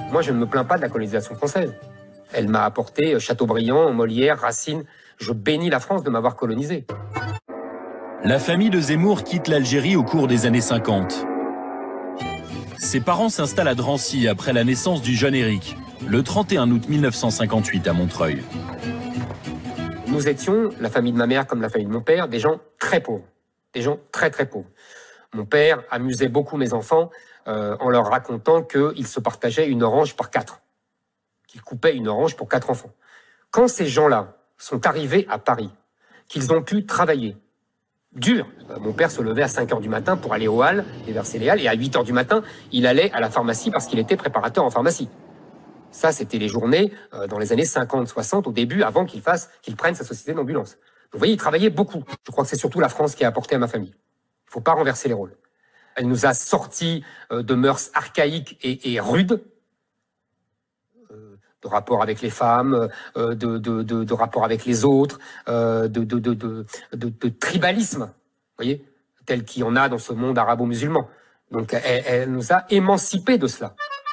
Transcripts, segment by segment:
Moi, je ne me plains pas de la colonisation française. Elle m'a apporté Chateaubriand, Molière, Racine. Je bénis la France de m'avoir colonisé. La famille de Zemmour quitte l'Algérie au cours des années 50. Ses parents s'installent à Drancy après la naissance du jeune Éric, le 31 août 1958 à Montreuil. Nous étions, la famille de ma mère comme la famille de mon père, des gens très pauvres. Des gens très très pauvres. Mon père amusait beaucoup mes enfants en leur racontant qu'il se partageait une orange par 4. Qu'il coupait une orange pour 4 enfants. Quand ces gens-là sont arrivés à Paris, qu'ils ont pu travailler, dur. Mon père se levait à 5 h du matin pour aller aux Halles et verser les Halles, et à 8 h du matin, il allait à la pharmacie parce qu'il était préparateur en pharmacie. Ça, c'était les journées dans les années 50-60, au début, avant qu'il prenne sa société d'ambulance. Vous voyez, il travaillait beaucoup. Je crois que c'est surtout la France qui a apporté à ma famille. Il ne faut pas renverser les rôles. Elle nous a sortis de mœurs archaïques et rudes, de rapport avec les femmes, de rapport avec les autres, de tribalisme, vous voyez, tel qu'il y en a dans ce monde arabo-musulman. Donc elle nous a émancipés de cela.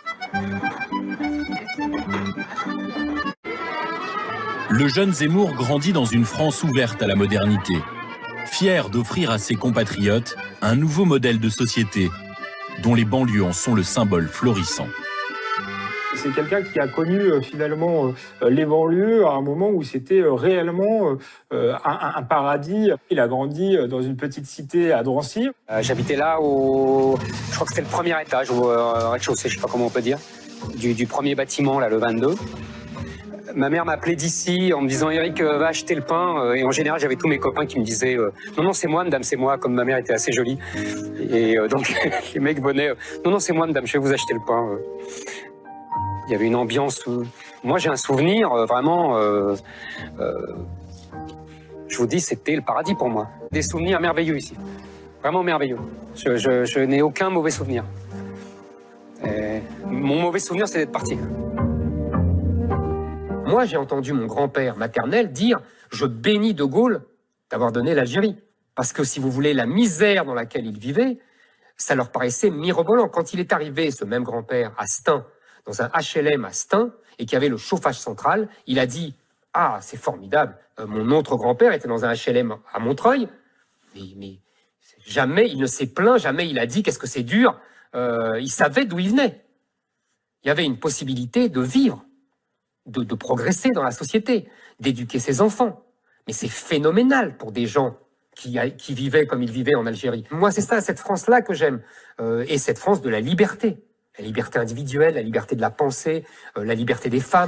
Le jeune Zemmour grandit dans une France ouverte à la modernité, fier d'offrir à ses compatriotes un nouveau modèle de société, dont les banlieues en sont le symbole florissant. C'est quelqu'un qui a connu finalement les banlieues à un moment où c'était réellement un paradis. Il a grandi dans une petite cité à Drancy. J'habitais là je crois que c'était le premier étage, au rez-de-chaussée, je sais pas comment on peut dire, du premier bâtiment, là, le 22. Ma mère m'appelait d'ici en me disant « Éric, va acheter le pain ». Et en général, j'avais tous mes copains qui me disaient « Non, non, c'est moi, madame, c'est moi », comme ma mère était assez jolie. Et donc, les mecs venaient « Non, non, c'est moi, madame, je vais vous acheter le pain ». Il y avait une ambiance où... Moi, j'ai un souvenir, vraiment... je vous dis, c'était le paradis pour moi. Des souvenirs merveilleux ici. Vraiment merveilleux. Je n'ai aucun mauvais souvenir. Mon mauvais souvenir, c'est d'être parti. Moi, j'ai entendu mon grand-père maternel dire « Je bénis De Gaulle d'avoir donné l'Algérie ». Parce que, si vous voulez, la misère dans laquelle il vivait, ça leur paraissait mirobolant. Quand il est arrivé, ce même grand-père, à Stein, dans un HLM à Stein, et qui avait le chauffage central, il a dit « Ah, c'est formidable, mon autre grand-père était dans un HLM à Montreuil, mais jamais il ne s'est plaint, jamais il a dit qu'est-ce que c'est dur, il savait d'où il venait. Il y avait une possibilité de vivre, de progresser dans la société, d'éduquer ses enfants. Mais c'est phénoménal pour des gens qui vivaient comme ils vivaient en Algérie. Moi, c'est ça, cette France-là que j'aime, et cette France de la liberté. La liberté individuelle, la liberté de la pensée, la liberté des femmes.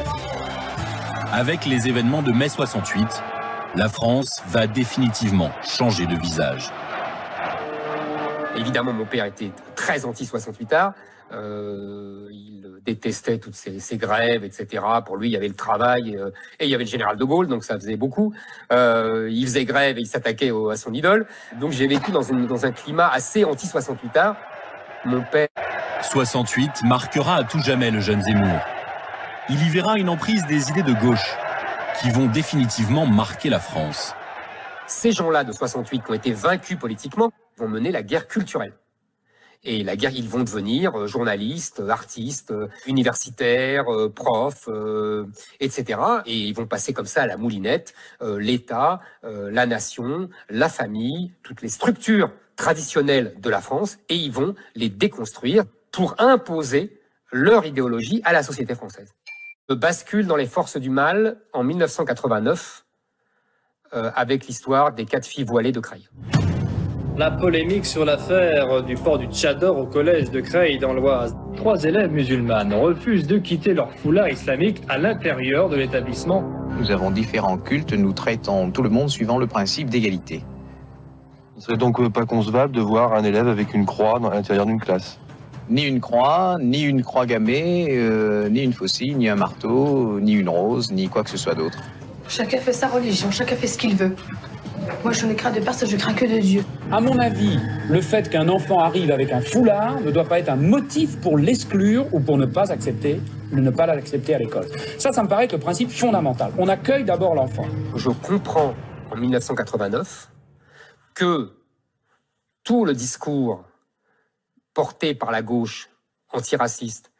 Avec les événements de mai 68, la France va définitivement changer de visage. Évidemment, mon père était très anti-68ard. Il détestait toutes ces grèves, etc. Pour lui, il y avait le travail et il y avait le général de Gaulle, donc ça faisait beaucoup. Il faisait grève et il s'attaquait à son idole. Donc j'ai vécu dans un climat assez anti-68ard. Mon père... 68 marquera à tout jamais le jeune Zemmour. Il y verra une emprise des idées de gauche qui vont définitivement marquer la France. Ces gens-là de 68 qui ont été vaincus politiquement vont mener la guerre culturelle. Et la guerre, ils vont devenir journalistes, artistes, universitaires, profs, etc. Et ils vont passer comme ça à la moulinette, l'État, la nation, la famille, toutes les structures traditionnelles de la France, et ils vont les déconstruire pour imposer leur idéologie à la société française. Le bascule dans les forces du mal en 1989, avec l'histoire des 4 filles voilées de Creil. La polémique sur l'affaire du port du tchador au collège de Creil dans l'Oise. 3 élèves musulmanes refusent de quitter leur foulard islamique à l'intérieur de l'établissement. Nous avons différents cultes, nous traitons tout le monde suivant le principe d'égalité. Il ne serait donc pas concevable de voir un élève avec une croix à l'intérieur d'une classe? Ni une croix gammée, ni une faucille, ni un marteau, ni une rose, ni quoi que ce soit d'autre. Chacun fait sa religion, chacun fait ce qu'il veut. Moi, je ne crains de personne, je crains que de Dieu. À mon avis, le fait qu'un enfant arrive avec un foulard ne doit pas être un motif pour l'exclure ou pour ne pas l'accepter à l'école. Ça me paraît être le principe fondamental. On accueille d'abord l'enfant. Je comprends en 1989 que tout le discours porté par la gauche antiraciste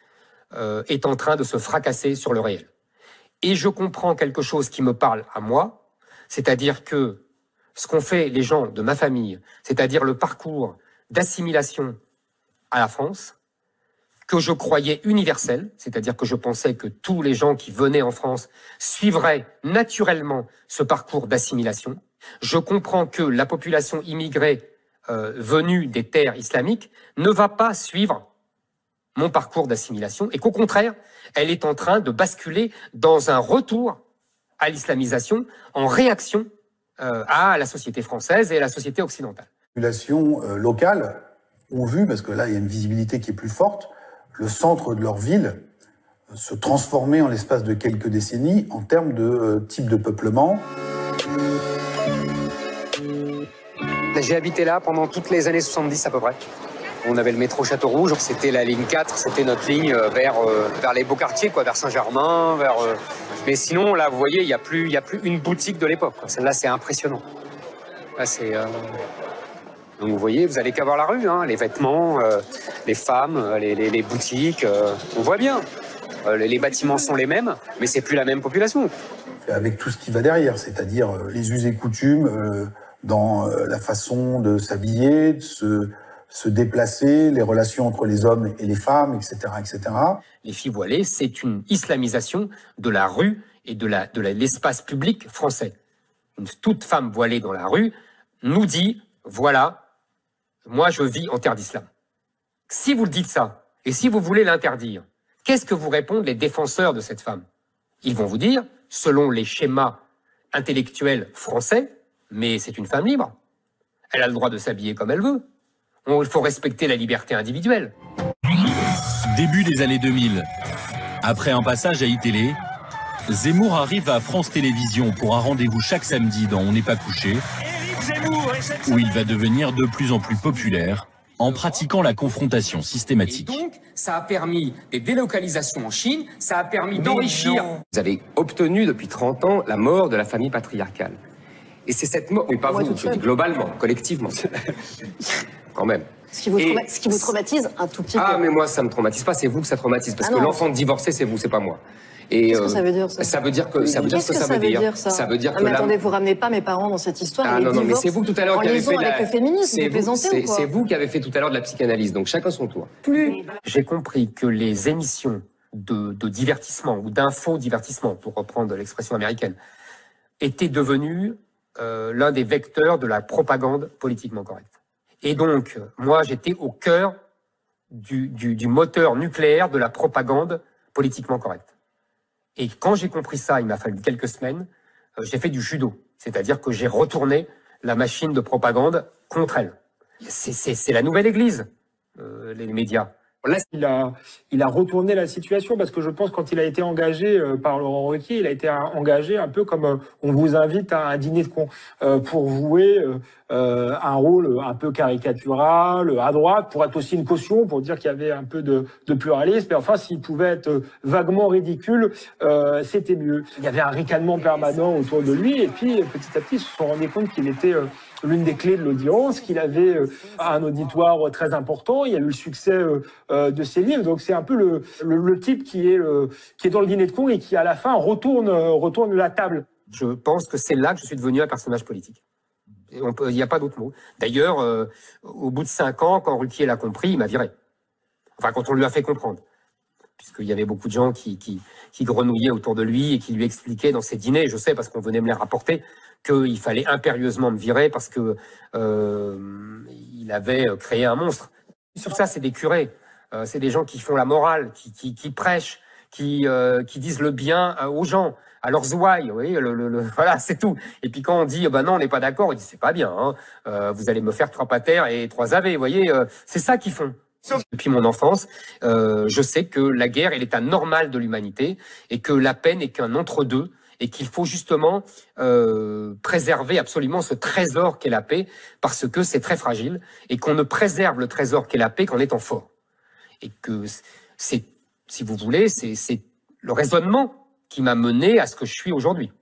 est en train de se fracasser sur le réel. Et je comprends quelque chose qui me parle à moi, c'est-à-dire que ce qu'ont fait les gens de ma famille, c'est-à-dire le parcours d'assimilation à la France, que je croyais universel, c'est-à-dire que je pensais que tous les gens qui venaient en France suivraient naturellement ce parcours d'assimilation. Je comprends que la population immigrée venue des terres islamiques ne va pas suivre mon parcours d'assimilation et qu'au contraire, elle est en train de basculer dans un retour à l'islamisation en réaction à la société française et à la société occidentale. Les populations locales ont vu, parce que là il y a une visibilité qui est plus forte, le centre de leur ville se transformer en l'espace de quelques décennies en termes de type de peuplement. J'ai habité là pendant toutes les années 70 à peu près. On avait le métro Château-Rouge, c'était la ligne 4, c'était notre ligne vers les beaux quartiers, quoi, vers Saint-Germain, Mais sinon, là, vous voyez, il y a plus une boutique de l'époque. Celle-là, c'est impressionnant. Là, c'est... Donc vous voyez, vous allez qu'à voir la rue, hein, les vêtements, les femmes, les boutiques, on voit bien. Les bâtiments sont les mêmes, mais c'est plus la même population. Avec tout ce qui va derrière, c'est-à-dire les us et coutumes dans la façon de s'habiller, de se déplacer, les relations entre les hommes et les femmes, etc., etc. Les filles voilées, c'est une islamisation de la rue et de l'espace public français. Toute femme voilée dans la rue nous dit, voilà, moi, je vis en terre d'islam. Si vous le dites ça, et si vous voulez l'interdire, qu'est-ce que vous répondent les défenseurs de cette femme? Ils vont vous dire, selon les schémas intellectuels français, mais c'est une femme libre. Elle a le droit de s'habiller comme elle veut. Il faut respecter la liberté individuelle. Début des années 2000. Après un passage à iTélé, Zemmour arrive à France Télévisions pour un rendez-vous chaque samedi dans On n'est pas couché, où il va devenir de plus en plus populaire en pratiquant la confrontation systématique. Et donc, ça a permis des délocalisations en Chine, ça a permis d'enrichir. Vous avez obtenu depuis 30 ans la mort de la famille patriarcale. Et c'est cette mort, mais pas vous, je dis globalement, collectivement. Quand même. Ce qui vous traumatise un tout petit peu. Ah, mais moi, ça me traumatise pas, c'est vous que ça traumatise. Parce que l'enfant divorcé, c'est vous, c'est pas moi. Qu'est-ce que ça veut dire, ça? Ça veut dire que ça veut dire ce que ça veut dire. Ça veut dire que mais attendez, vous ramenez pas mes parents dans cette histoire. Ah non, non, mais c'est vous tout à l'heure qui avez fait avec le féminisme, vous plaisantez ou quoi? C'est vous qui avez fait tout à l'heure de la psychanalyse, donc chacun son tour. J'ai compris que les émissions de divertissement ou d'infodivertissement, pour reprendre l'expression américaine, étaient devenues l'un des vecteurs de la propagande politiquement correcte. Et donc, moi, j'étais au cœur du moteur nucléaire de la propagande politiquement correcte. Et quand j'ai compris ça, il m'a fallu quelques semaines, j'ai fait du judo. C'est-à-dire que j'ai retourné la machine de propagande contre elle. C'est la nouvelle église, les médias. Là, il a retourné la situation parce que je pense quand il a été engagé par Laurent Ruquier, il a été engagé un peu comme on vous invite à un dîner de con pour jouer un rôle un peu caricatural, à droite, pour être aussi une caution, pour dire qu'il y avait un peu de pluralisme. Et enfin, s'il pouvait être vaguement ridicule, c'était mieux. Il y avait un ricanement permanent autour de lui et puis petit à petit, ils se sont rendus compte qu'il était l'une des clés de l'audience, qu'il avait un auditoire très important. Il y a eu le succès de ses livres. Donc c'est un peu le type qui est dans le dîner de con et qui à la fin retourne la table. Je pense que c'est là que je suis devenu un personnage politique. Il n'y a pas d'autre mot. D'ailleurs, au bout de 5 ans, quand Ruquier l'a compris, il m'a viré. Enfin, quand on lui a fait comprendre. Puisqu'il y avait beaucoup de gens qui grenouillaient autour de lui et qui lui expliquaient dans ses dîners, je sais parce qu'on venait me les rapporter, qu'il fallait impérieusement me virer parce que il avait créé un monstre. Sur ça, c'est des curés. C'est des gens qui font la morale, qui prêchent, qui disent le bien aux gens, à leurs ouailles, vous voyez, voilà, c'est tout. Et puis quand on dit, non, on n'est pas d'accord, on dit, c'est pas bien, hein, vous allez me faire 3 patères et 3 ave, vous voyez, c'est ça qu'ils font. Depuis mon enfance, je sais que la guerre est l'état normal de l'humanité et que la paix n'est qu'un entre-deux et qu'il faut justement préserver absolument ce trésor qu'est la paix parce que c'est très fragile et qu'on ne préserve le trésor qu'est la paix qu'en étant fort. Et que c'est, si vous voulez, c'est le raisonnement qui m'a mené à ce que je suis aujourd'hui.